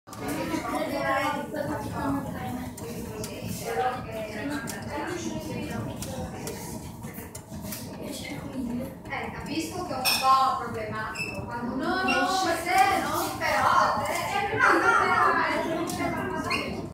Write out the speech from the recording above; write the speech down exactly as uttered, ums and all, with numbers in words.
Eh, capisco che è un po' problematico. Quando uno esce